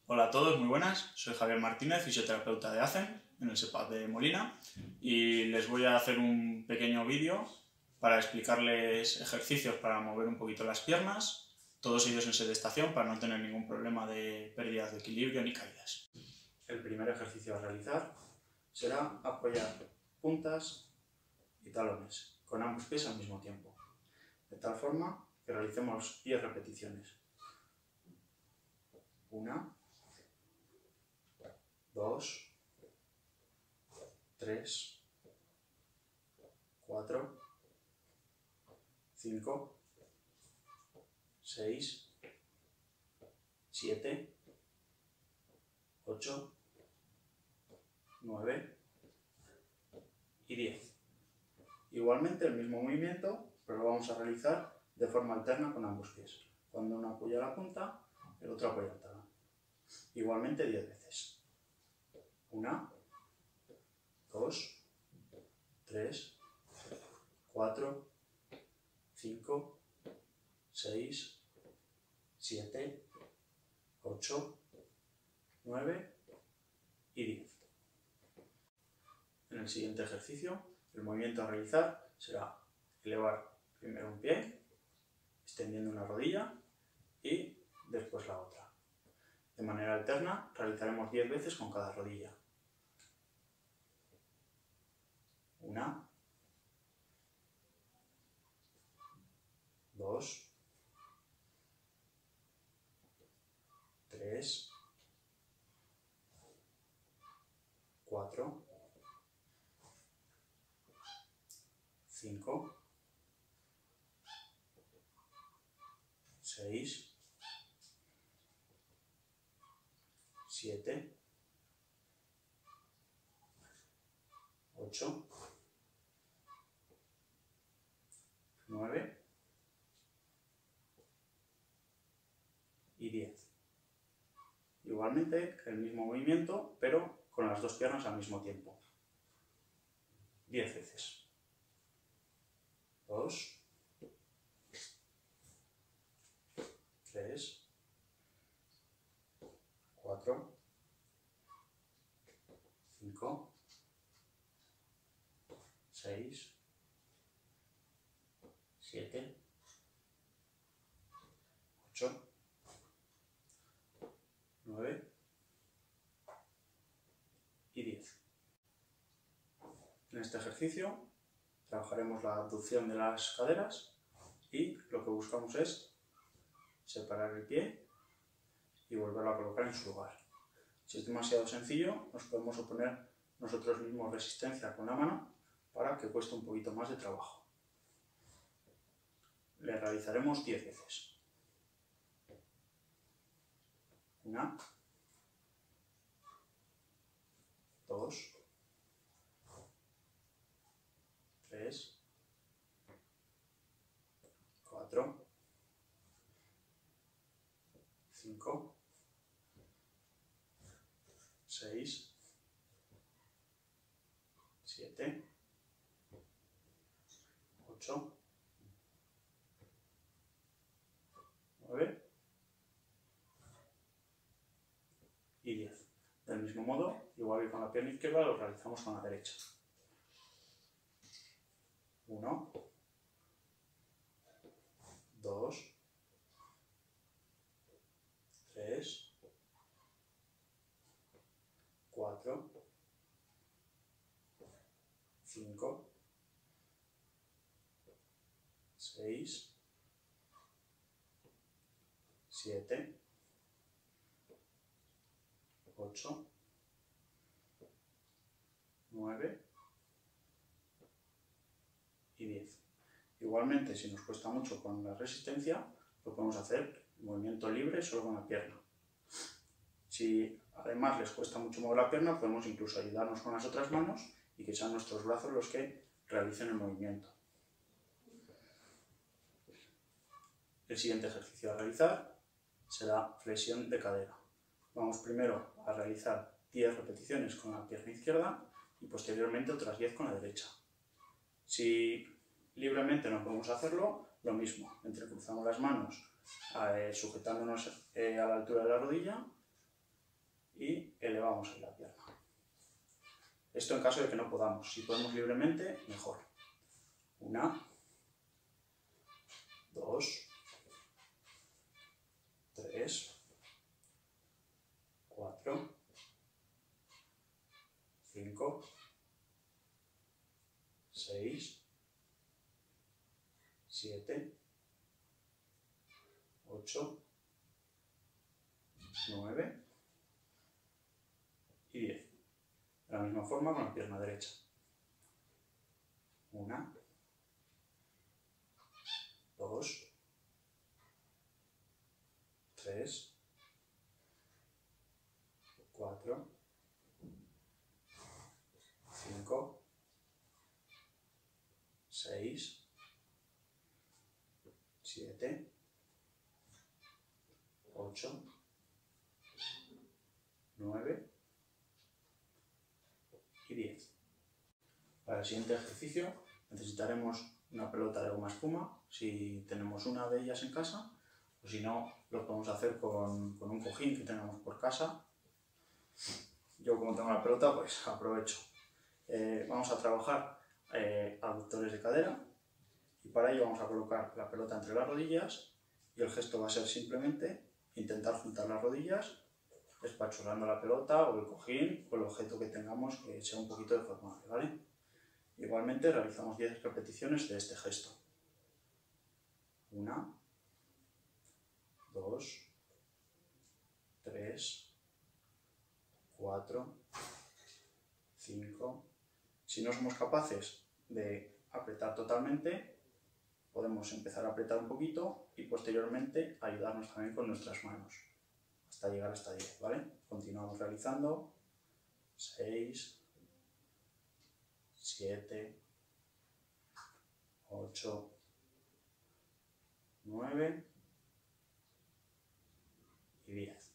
Hola a todos, muy buenas. Soy Javier Martínez, fisioterapeuta de ACEN, en el SEPAD de Molina, y les voy a hacer un pequeño vídeo para explicarles ejercicios para mover un poquito las piernas, todos ellos en sedestación para no tener ningún problema de pérdidas de equilibrio ni caídas. El primer ejercicio a realizar será apoyar puntas y talones con ambos pies al mismo tiempo, de tal forma que realicemos 10 repeticiones. 1, 2, 3, 4, 5, 6, 7, 8, 9 y 10. Igualmente el mismo movimiento, pero lo vamos a realizar de forma alterna con ambos pies. Cuando uno apoya la punta, el otro apoya el talón. Igualmente 10 veces. 1, 2, 3, 4, 5, 6, 7, 8, 9 y 10. En el siguiente ejercicio, el movimiento a realizar será elevar primero un pie, extendiendo una rodilla y después la otra. De manera alterna, realizaremos 10 veces con cada rodilla. 1, 2, 3, 4, 5, 6, 7, 8, 9 y 10. Igualmente el mismo movimiento, pero con las dos piernas al mismo tiempo. 10 veces. 2, 3, 4, 5, 6, 7, 8, 9 y 10. En este ejercicio trabajaremos la abducción de las caderas y lo que buscamos es separar el pie y volverlo a colocar en su lugar. Si es demasiado sencillo, nos podemos oponer nosotros mismos resistencia con la mano para que cueste un poquito más de trabajo. Le realizaremos 10 veces. 1, 2, 3, 4, 5, 6, 7, 8, 9 y 10. Del mismo modo, igual que con la pierna izquierda, lo realizamos con la derecha. 1, 2, 3, 4, 5, 6, 7, 8, 9 y 10. Igualmente, si nos cuesta mucho con la resistencia, lo podemos hacer movimiento libre solo con la pierna. Si además les cuesta mucho mover la pierna, podemos incluso ayudarnos con las otras manos y que sean nuestros brazos los que realicen el movimiento. El siguiente ejercicio a realizar será flexión de cadera. Vamos primero a realizar 10 repeticiones con la pierna izquierda y posteriormente otras 10 con la derecha. Si libremente no podemos hacerlo, lo mismo, entrecruzamos las manos sujetándonos a la altura de la rodilla y elevamos ahí la pierna. Esto en caso de que no podamos. Si podemos libremente, mejor. 1, 2, 3, 4, 5, 6, 7, 8, 9 y 10. De la misma forma con la pierna derecha. 1, 2, 3, 4, 5, 6, 7, 8, 9 y 10. Para el siguiente ejercicio necesitaremos una pelota de goma espuma, si tenemos una de ellas en casa, o si no, lo podemos hacer con un cojín que tengamos por casa. Yo, como tengo la pelota, pues aprovecho. Vamos a trabajar aductores de cadera y para ello vamos a colocar la pelota entre las rodillas y el gesto va a ser simplemente intentar juntar las rodillas espachurrando la pelota o el cojín o el objeto que tengamos que sea un poquito deformable, ¿vale? Igualmente realizamos 10 repeticiones de este gesto. 1, 2, 3, 4, 5. Si no somos capaces de apretar totalmente, podemos empezar a apretar un poquito y posteriormente ayudarnos también con nuestras manos hasta llegar hasta 10, ¿vale? Continuamos realizando 6, 7, 8, 9 y 10.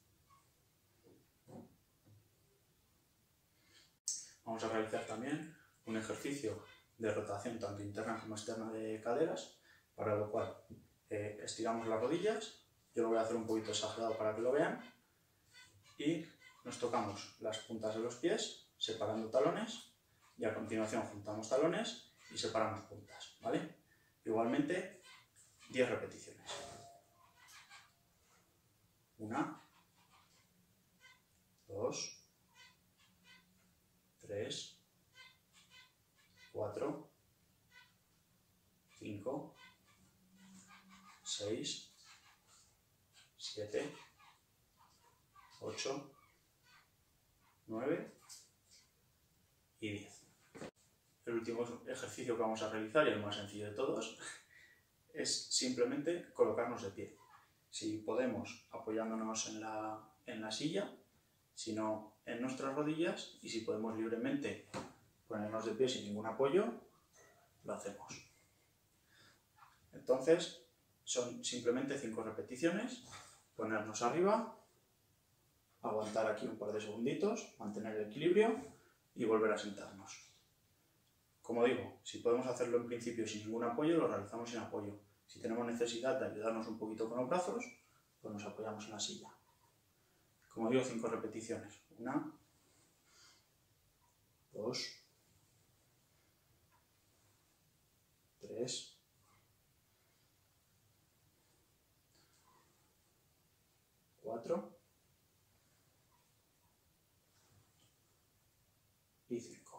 Vamos a realizar también un ejercicio de rotación tanto interna como externa de caderas, para lo cual estiramos las rodillas. Yo lo voy a hacer un poquito exagerado para que lo vean. Y nos tocamos las puntas de los pies, separando talones, y a continuación juntamos talones y separamos puntas, ¿vale? Igualmente, 10 repeticiones. 1, 2, 3, 4, 5, 6, 7, 8, 9 y 10. El último ejercicio que vamos a realizar, y el más sencillo de todos, es simplemente colocarnos de pie. Si podemos, apoyándonos en la silla, si no, en nuestras rodillas, y si podemos libremente ponernos de pie sin ningún apoyo, lo hacemos. Entonces, son simplemente 5 repeticiones, ponernos arriba, aguantar aquí un par de segunditos, mantener el equilibrio y volver a sentarnos. Como digo, si podemos hacerlo en principio sin ningún apoyo, lo realizamos sin apoyo. Si tenemos necesidad de ayudarnos un poquito con los brazos, pues nos apoyamos en la silla. Como digo, 5 repeticiones. 1, 2, 3, 4 y 5.